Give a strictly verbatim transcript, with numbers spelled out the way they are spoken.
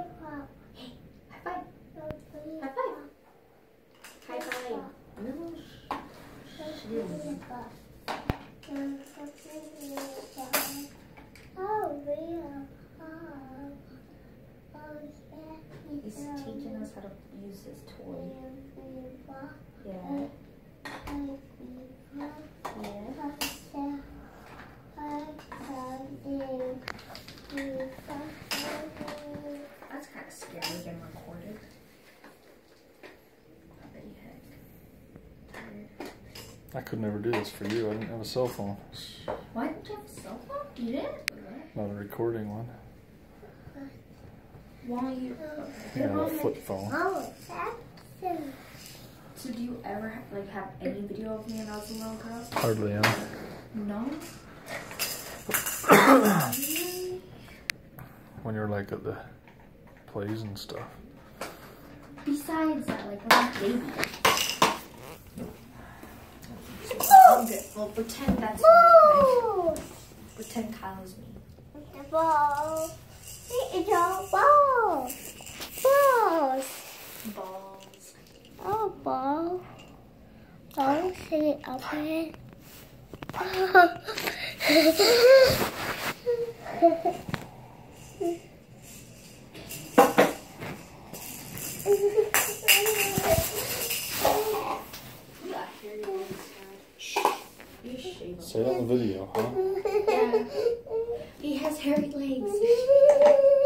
Hey, high five. High five. High five. No. He's teaching us how to use this toy. Yeah. That's kind of scary being recorded. I bet you heck. I could never do this for you. I didn't have a cell phone. Why didn't you have a cell phone? You didn't? Not a recording one. Why you? Yeah, a flip phone. So do you ever have, like have any video of me when I was a little girl? Hardly any. No. When you're like at the plays and stuff. Besides that, like when I'm a baby. So, okay, well pretend that's me. Okay? Pretend Kyle's me. Ball. It's a ball. Balls. Balls. Oh, ball. Ball. Say it up here. Say it on the video, huh? Yeah. He has hairy legs.